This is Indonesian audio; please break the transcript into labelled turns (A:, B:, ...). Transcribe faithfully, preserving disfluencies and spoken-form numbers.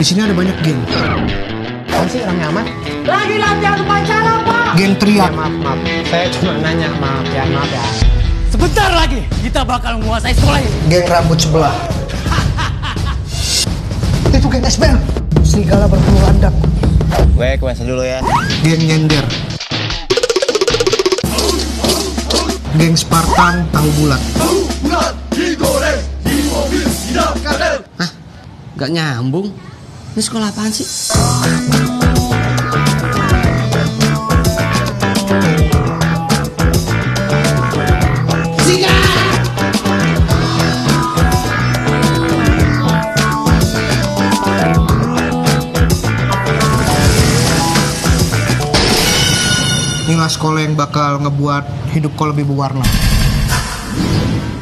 A: Di sini ada banyak geng.
B: Apa sih orangnya amat?
C: Lagi latihan upacara, Pak.
A: Geng
B: Ya,
A: teriak.
B: maaf, maaf. Saya cuma nanya, maaf ya, maaf ya.
C: Sebentar lagi kita bakal menguasai sekolah ini.
A: Geng rambut sebelah. Itu geng S B L. Serigala berbulu landak.
D: Gue ke mesin dulu ya.
A: Geng nyender. Geng Spartan tahu bulat.
C: Hah? Gak nyambung. Ini sekolah apaan sih?
A: Inilah sekolah yang bakal ngebuat hidup kau lebih berwarna.